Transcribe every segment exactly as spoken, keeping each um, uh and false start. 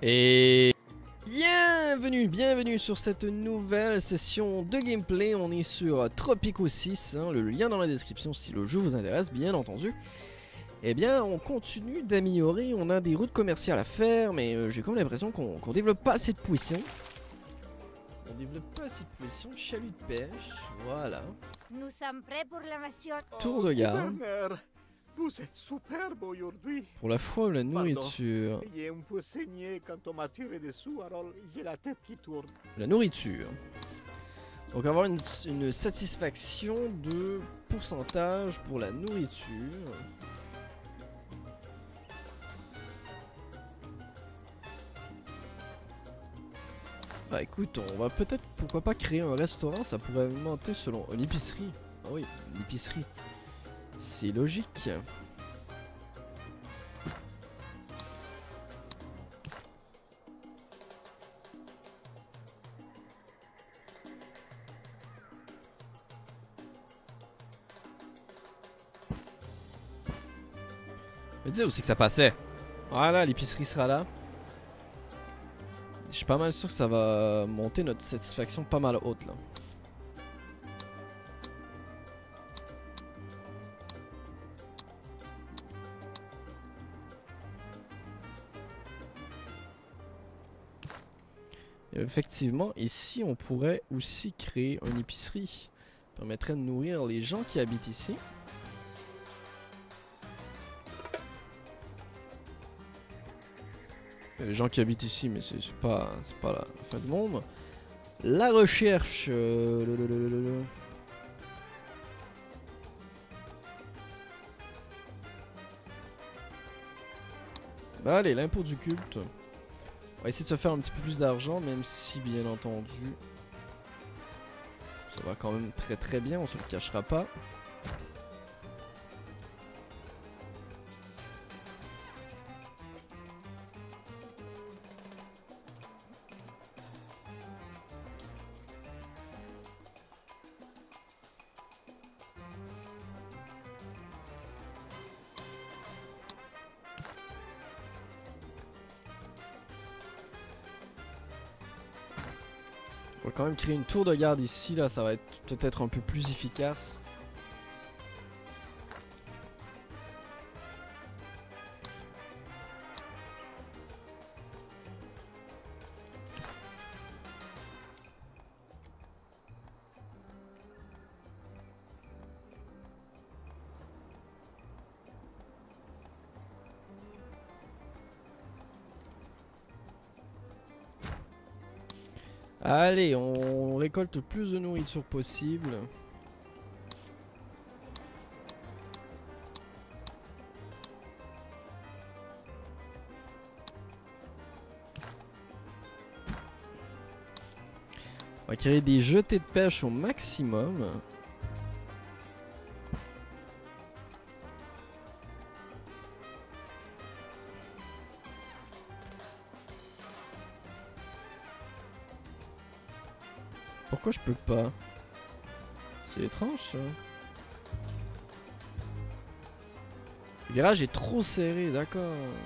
Et bienvenue, bienvenue sur cette nouvelle session de gameplay. On est sur Tropico six, hein, le lien dans la description si le jeu vous intéresse, bien entendu. Eh bien, on continue d'améliorer, on a des routes commerciales à faire, mais euh, j'ai comme l'impression qu'on qu'on développe pas assez de poissons. On développe pas assez de poissons, chalut de pêche, voilà. Nous sommes prêts pour l'invasion. Tour de garde. Gouverneur, vous êtes superbe aujourd'hui. Pour la foi ou la nourriture? J'ai un peu saigné quand on m'a tiré dessous, alors j'ai la tête qui tourne. La nourriture. Donc avoir une, une satisfaction de pourcentage pour la nourriture. Bah écoute, on va peut-être, pourquoi pas créer un restaurant, ça pourrait augmenter selon une épicerie. Ah oui, une épicerie. C'est logique. Me dis où c'est que ça passait. Voilà, l'épicerie sera là. Je suis pas mal sûr que ça va monter notre satisfaction pas mal haute là. Et effectivement, ici on pourrait aussi créer une épicerie. Ça permettrait de nourrir les gens qui habitent ici. Les gens qui habitent ici, mais c'est pas, c'est pas la fin du monde. La recherche. Euh, le, le, le, le, le. Allez, l'impôt du culte. On va essayer de se faire un petit peu plus d'argent, même si, bien entendu, ça va quand même très très bien, on se le cachera pas. On va quand même créer une tour de garde ici, là, ça va être peut-être un peu plus efficace. Allez, on récolte le plus de nourriture possible. On va créer des jetées de pêche au maximum. Pourquoi je peux pas? C'est étrange ça. Le virage est trop serré, d'accord.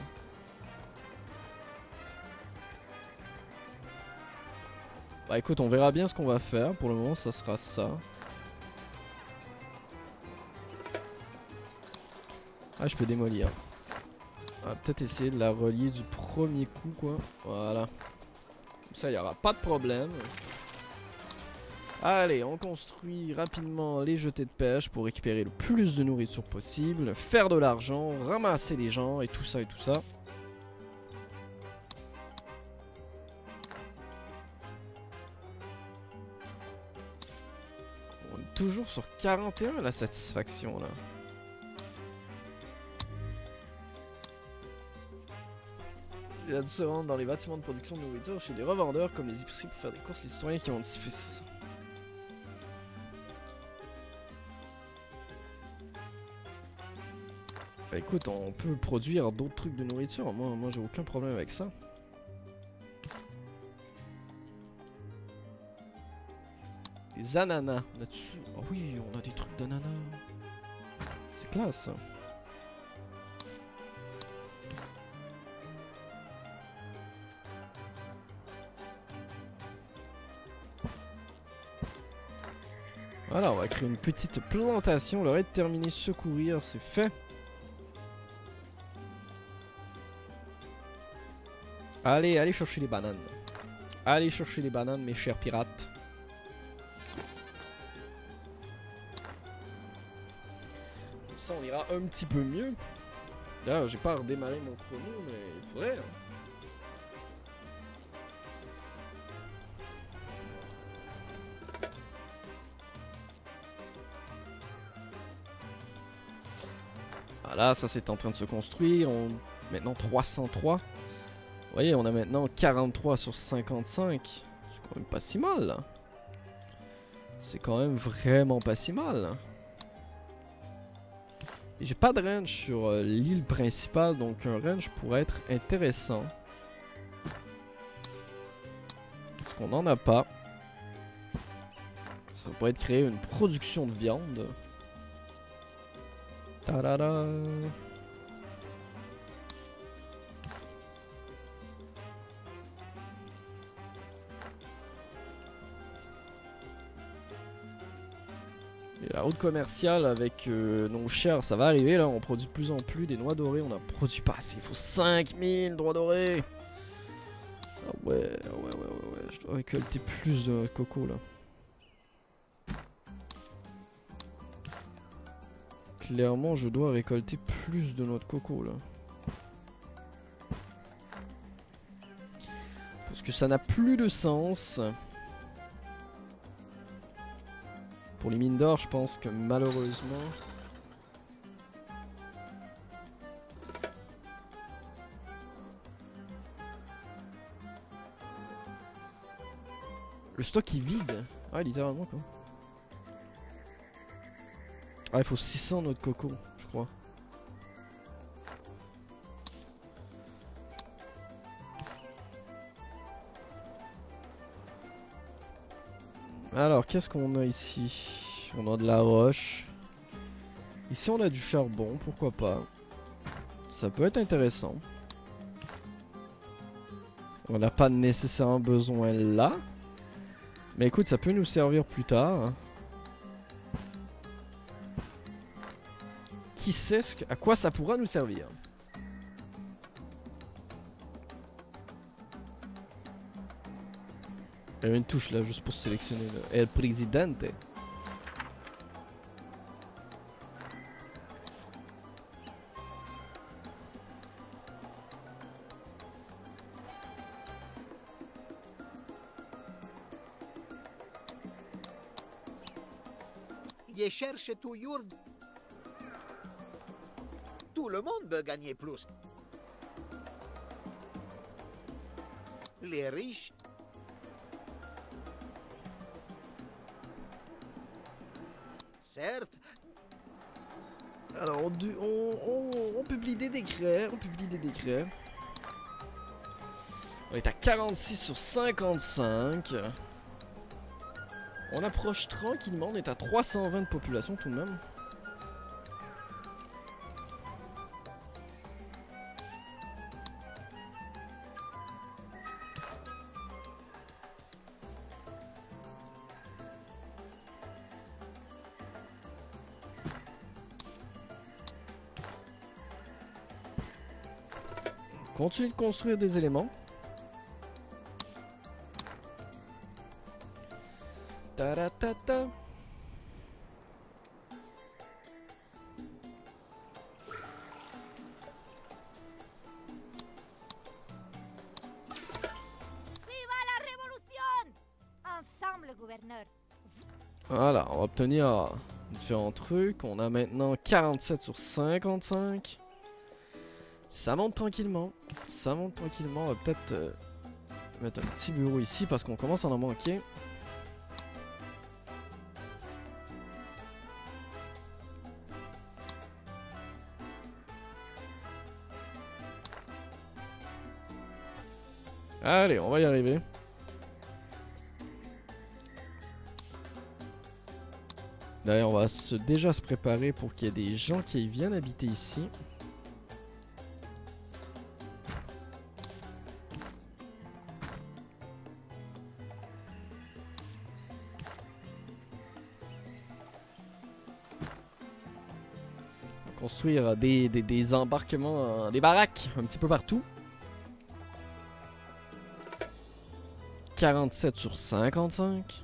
Bah écoute, on verra bien ce qu'on va faire. Pour le moment, ça sera ça. Ah, je peux démolir. On va peut-être essayer de la relier du premier coup, quoi. Voilà. Comme ça, il n'y aura pas de problème. Allez, on construit rapidement les jetées de pêche pour récupérer le plus de nourriture possible, faire de l'argent, ramasser les gens et tout ça et tout ça. On est toujours sur quarante et un la satisfaction là. Il a dû se rendre dans les bâtiments de production de nourriture chez des revendeurs comme les épiceries pour faire des courses, les citoyens qui ont diffusé ça. Bah écoute, on peut produire d'autres trucs de nourriture, moi, moi j'ai aucun problème avec ça. Des ananas là-dessus. Oh oui, on a des trucs d'ananas. C'est classe ça. Voilà, on va créer une petite plantation. Le raid terminé, secourir, c'est fait. Allez, allez chercher les bananes. Allez chercher les bananes, mes chers pirates. Comme ça, on ira un petit peu mieux. D'ailleurs, j'ai pas redémarré mon chrono, mais il faudrait. Hein. Voilà, ça c'est en train de se construire. On... Maintenant trois cent trois. Vous voyez, on a maintenant quarante-trois sur cinquante-cinq. C'est quand même pas si mal. C'est quand même vraiment pas si mal. J'ai pas de range sur euh, l'île principale, donc un range pourrait être intéressant. Parce qu'on n'en a pas. Ça pourrait être créer une production de viande. Ta-da-da. Et la route commerciale avec euh, nos chers, ça va arriver là, on produit de plus en plus des noix dorées, on n'en produit pas assez, il faut cinq mille noix dorées. Ah ouais, ouais, ouais, ouais, ouais, je dois récolter plus de coco là. Clairement, je dois récolter plus de noix de coco là. Parce que ça n'a plus de sens. Pour les mines d'or, je pense que malheureusement... Le stock est vide. Ah, littéralement quoi. Ah, il faut six cents noix de coco, je crois. Alors, qu'est-ce qu'on a ici? On a de la roche. Ici, on a du charbon, pourquoi pas. Ça peut être intéressant. On n'a pas nécessairement besoin là. Mais écoute, ça peut nous servir plus tard. Qui sait ce que, à quoi ça pourra nous servir? Il y avait une touche là juste pour sélectionner le El Presidente. Je cherche toujours. Tout le monde veut gagner plus. Les riches. Certes. Alors, on, on, on, on publie des décrets, on publie des décrets. On est à quarante-six sur cinquante-cinq. On approche tranquillement, on est à trois cent vingt de population tout de même. Continue de construire des éléments. Ta-da-ta-ta. ¡Viva la révolution! Ensemble, gouverneur. Voilà, on va obtenir différents trucs. On a maintenant quarante-sept sur cinquante-cinq. Ça monte tranquillement. Ça monte tranquillement. On va peut-être euh, mettre un petit bureau ici parce qu'on commence à en manquer. Allez, on va y arriver. D'ailleurs, on va se, déjà se préparer pour qu'il y ait des gens qui viennent habiter ici. construire des, des, des embarquements, euh, des baraques un petit peu partout. quarante-sept sur cinquante-cinq.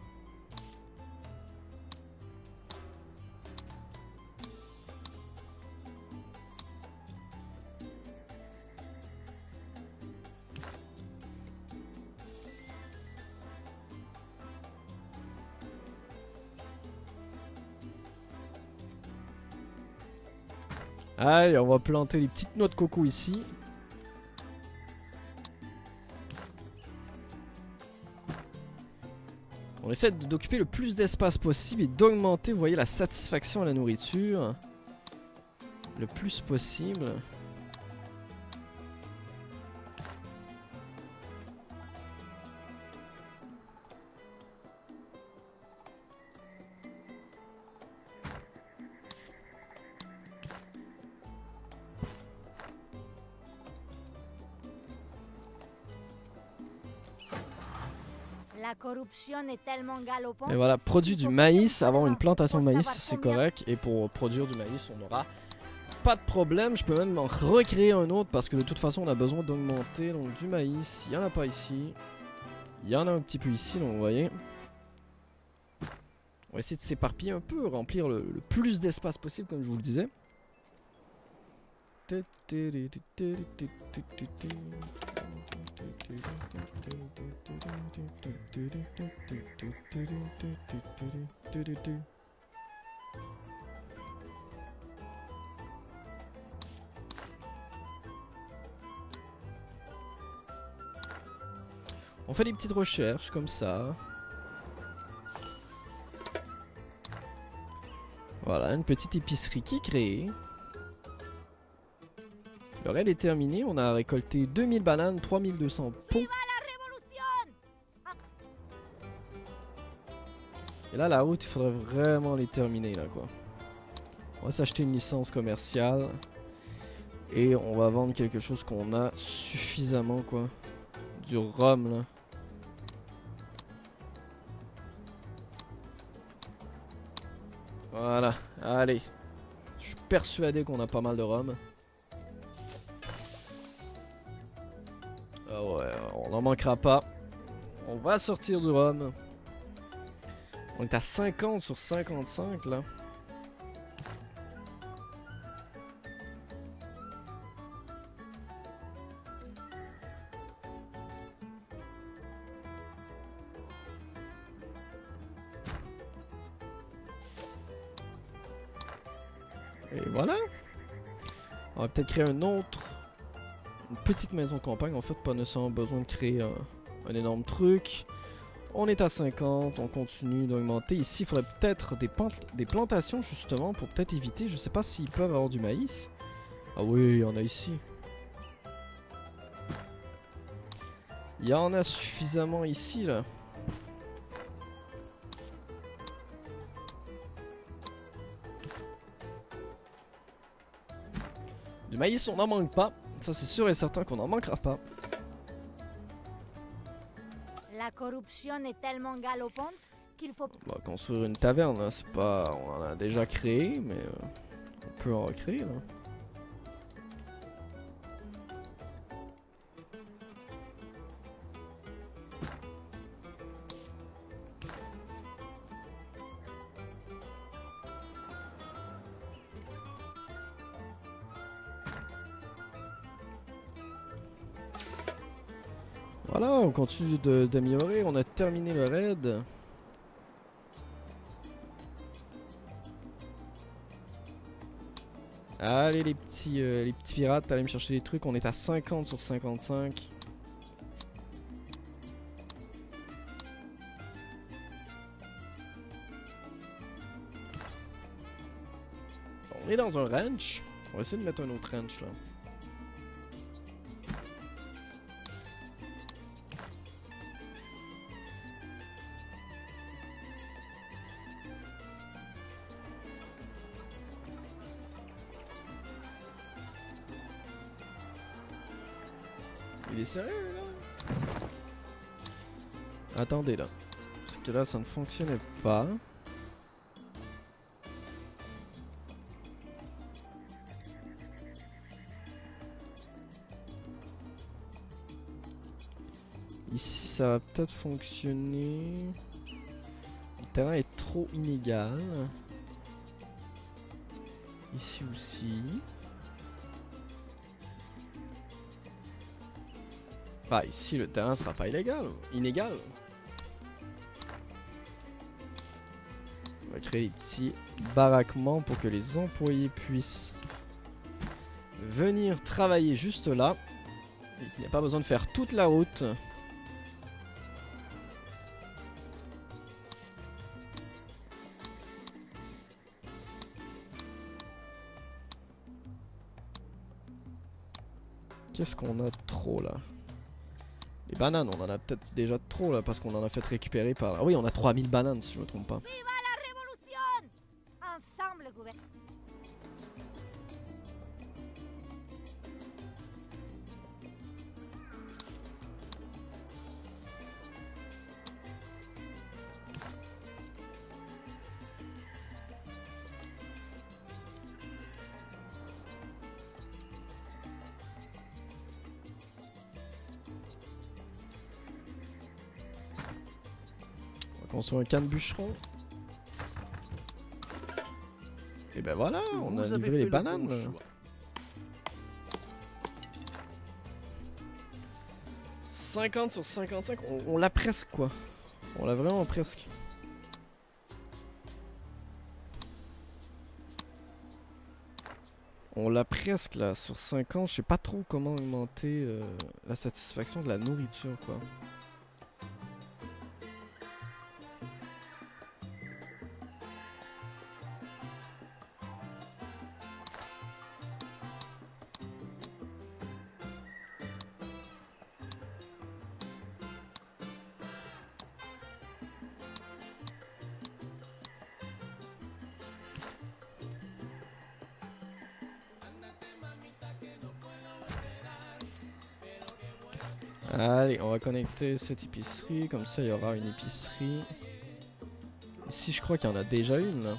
Allez, on va planter les petites noix de coco ici. On essaie d'occuper le plus d'espace possible et d'augmenter, vous voyez, la satisfaction à la nourriture. Le plus possible. La corruption est tellement galopante. Et voilà, produit du maïs, avoir une plantation de maïs, c'est correct. Et pour produire du maïs, on n'aura pas de problème. Je peux même en recréer un autre parce que de toute façon, on a besoin d'augmenter. Donc du maïs, il n'y en a pas ici. Il y en a un petit peu ici, donc vous voyez. On va essayer de s'éparpiller un peu, remplir le, le plus d'espace possible, comme je vous le disais. On fait des petites recherches comme ça. Voilà, une petite épicerie qui est créée. Le raid est terminé, on a récolté deux mille bananes, trois mille deux cents pots. Et là, la route, il faudrait vraiment les terminer, là, quoi. On va s'acheter une licence commerciale. Et on va vendre quelque chose qu'on a suffisamment, quoi. Du rhum, là. Voilà, allez. Je suis persuadé qu'on a pas mal de rhum. Ah ouais, on n'en manquera pas. On va sortir du rhum. On est à cinquante sur cinquante-cinq là. Et voilà. On va peut-être créer un autre. Une petite maison campagne. En fait, pas nécessairement besoin de créer un, un énorme truc. On est à cinquante, on continue d'augmenter. Ici, il faudrait peut-être des, des plantations, justement, pour peut-être éviter. Je sais pas s'ils peuvent avoir du maïs. Ah oui, il y en a ici. Il y en a suffisamment ici, là. Du maïs, on n'en manque pas. Ça, c'est sûr et certain qu'on n'en manquera pas. La corruption est tellement galopante qu'il faut... On va construire une taverne, là. C'est pas... On en a déjà créé, mais... Euh, on peut en recréer, là. Voilà, on continue d'améliorer, on a terminé le raid. Allez les petits, euh, les petits pirates, allez me chercher des trucs, on est à cinquante sur cinquante-cinq. On est dans un ranch, on va essayer de mettre un autre ranch là. Il est sérieux là? Attendez là. Parce que là ça ne fonctionnait pas. Ici, ça va peut-être fonctionner. Le terrain est trop inégal. Ici aussi. Bah, ici, le terrain sera pas illégal, inégal. On va créer des petits baraquements pour que les employés puissent venir travailler juste là. Et qu'il n'y a pas besoin de faire toute la route. Qu'est-ce qu'on a trop là? Les bananes, on en a peut-être déjà trop là parce qu'on en a fait récupérer par... Ah oui, on a trois mille bananes si je me trompe pas. Viva la révolution! Ensemble, gouvernement. Construire un camp de bûcheron. Et ben voilà, on Vous a avez livré fait les le bananes. bon choix. cinquante sur cinquante-cinq, on, on l'a presque quoi. On l'a vraiment presque. On l'a presque là, sur cinquante, je sais pas trop comment augmenter euh, la satisfaction de la nourriture quoi. Allez, on va connecter cette épicerie, comme ça il y aura une épicerie. Ici je crois qu'il y en a déjà une là.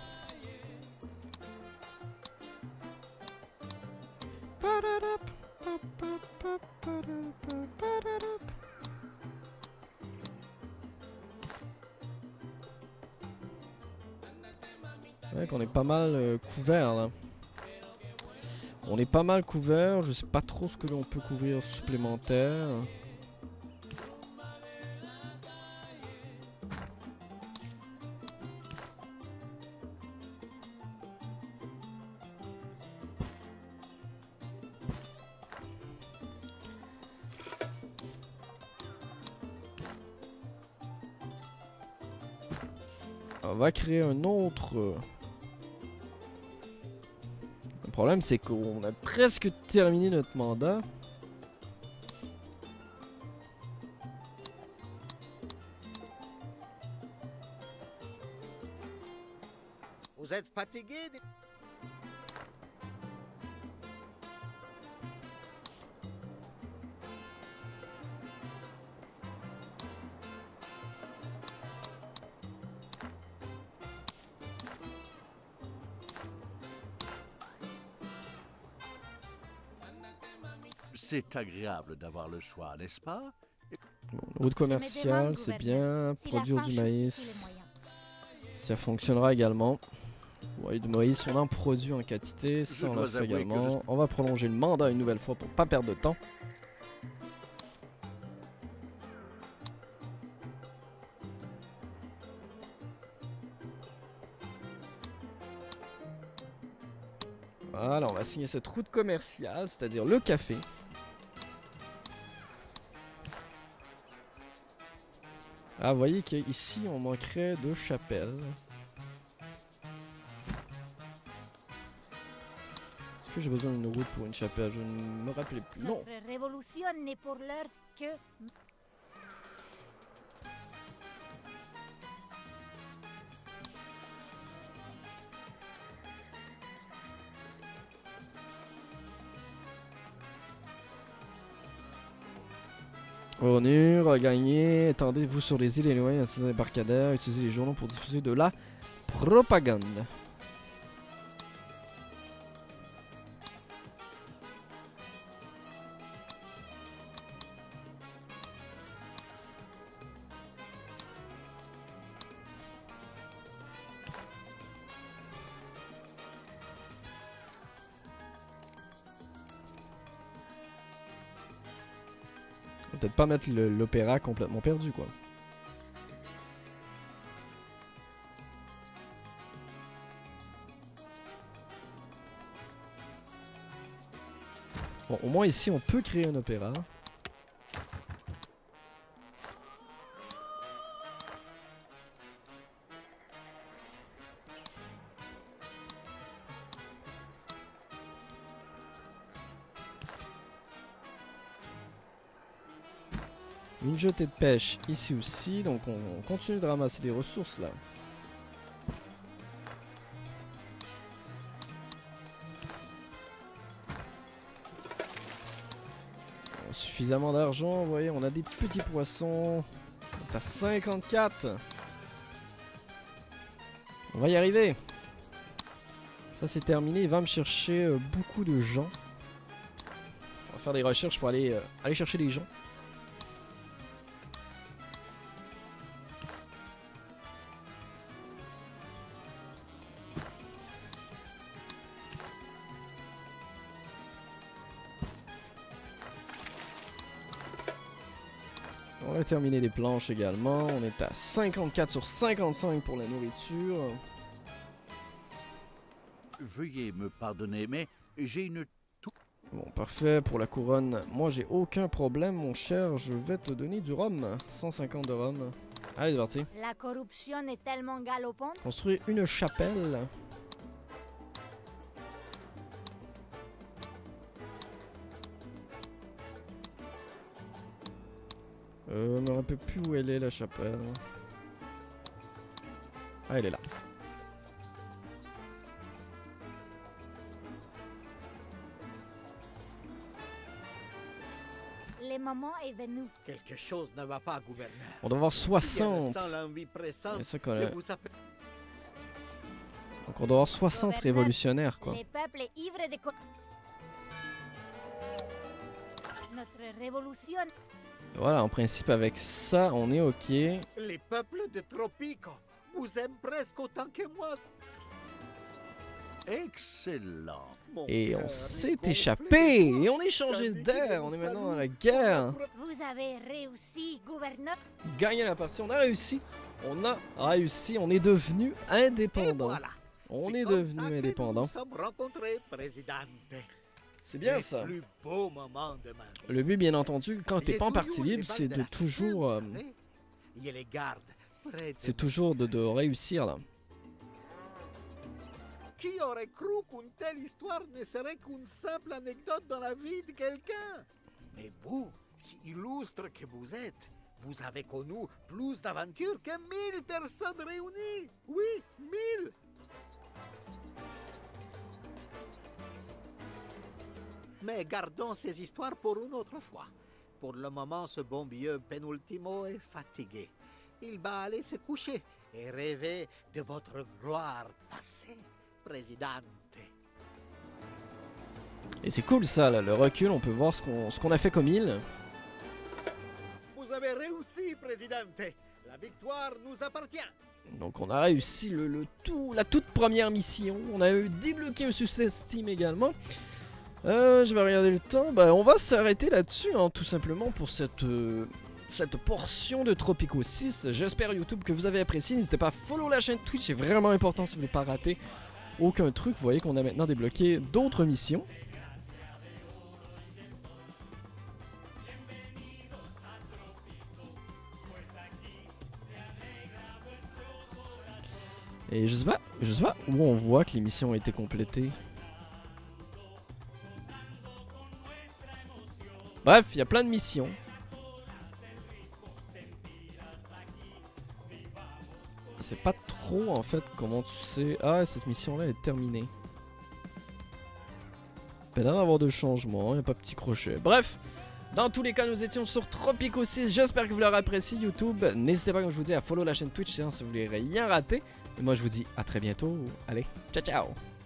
Ouais, qu'on est pas mal euh, couvert là. On est pas mal couvert, je sais pas trop ce que l'on peut couvrir supplémentaire. On va créer un autre. Le problème c'est qu'on a presque terminé notre mandat. Vous êtes fatigué de... C'est agréable d'avoir le choix, n'est-ce pas? Bon, la route commerciale, c'est bien. Produire du maïs. Ça fonctionnera également. Ouais, du maïs, on en produit en quantité. Ça, on le fait également. Je... On va prolonger le mandat une nouvelle fois pour pas perdre de temps. Voilà, on va signer cette route commerciale, c'est-à-dire le café. Ah, vous voyez qu'ici, on manquerait de chapelles. Est-ce que j'ai besoin d'une route pour une chapelle? Je ne me rappelais plus. Non. Notre révolution n'est pour l'heure que... Honneur, gagner, attendez-vous sur les îles éloignées, utilisez les barcadères, utilisez les journaux pour diffuser de la propagande. Peut-être pas mettre l'opéra complètement perdu, quoi. Bon, au moins ici, on peut créer un opéra. Une jetée de pêche ici aussi, donc on, on continue de ramasser des ressources là. Bon, suffisamment d'argent, vous voyez, on a des petits poissons. On est à cinquante-quatre. On va y arriver. Ça c'est terminé, il va me chercher euh, beaucoup de gens. On va faire des recherches pour aller, euh, aller chercher des gens. On va terminer les planches également. On est à cinquante-quatre sur cinquante-cinq pour la nourriture. Veuillez me pardonner, mais j'ai une... Bon, parfait. Pour la couronne, moi j'ai aucun problème, mon cher. Je vais te donner du rhum. cent cinquante de rhum. Allez, c'est parti. La corruption est tellement galopante. Construire une chapelle. Euh, on ne rappelle plus où elle est, la chapelle. Ah, elle est là. Le moment est venu. Quelque chose ne va pas, gouverneur. On doit avoir Je soixante. ressens l'envie pressante C'est ça qu'on a. de vous appeler. Donc on doit avoir soixante Gouverneur, révolutionnaires, quoi. Le peuple est ivre de co- Notre révolution. Voilà, en principe, avec ça, on est OK. Les peuples de Tropico vous aiment presque autant que moi. Excellent. Mon Et cœur on est s'est gonflé échappé. de joie. Et on est changé Tandis que d'air. je On est vous maintenant dans salue la guerre. Vous avez réussi, gouverneur. Gagner la partie, on a réussi. On a réussi. On est devenu Et indépendant. voilà. On C'est est comme devenu ça que indépendant. Nous nous sommes rencontrés, présidente. C'est bien Les ça. plus beaux moments de ma vie. Le but, bien entendu, quand t'es Il y a pas en toujours partie les libre, balles c'est de de la toujours, euh, Sicile, vous savez. Il y a les gardes près de c'est nous. toujours de, de réussir là. Qui aurait cru qu'une telle histoire ne serait qu'une simple anecdote dans la vie de quelqu'un? Mais vous, si illustre que vous êtes, vous avez connu plus d'aventures que mille personnes réunies. Oui, mille. Mais gardons ces histoires pour une autre fois. Pour le moment, ce bon vieux Penultimo est fatigué. Il va aller se coucher et rêver de votre gloire passée, présidente. Et c'est cool ça, là, le recul, on peut voir ce qu'on ce qu'on a fait comme île. Vous avez réussi, présidente. La victoire nous appartient. Donc on a réussi le, le tout, la toute première mission. On a eu débloqué un succès Steam également. Euh, je vais regarder le temps. Bah, on va s'arrêter là-dessus, hein, tout simplement pour cette, euh, cette portion de Tropico six. J'espère YouTube que vous avez apprécié. N'hésitez pas à follow la chaîne Twitch, c'est vraiment important si vous ne voulez pas rater aucun truc. Vous voyez qu'on a maintenant débloqué d'autres missions. Et je sais pas, je sais pas où on voit que les missions ont été complétées. Bref, il y a plein de missions. C'est pas trop en fait comment tu sais. Ah, cette mission là est terminée. Pas l'air d'avoir de changement, il n'y a pas de petit crochet. Bref, dans tous les cas, nous étions sur Tropico six. J'espère que vous l'aurez apprécié YouTube. N'hésitez pas, comme je vous dis, à follow la chaîne Twitch si vous voulez rien rater. Et moi je vous dis à très bientôt. Allez, ciao ciao.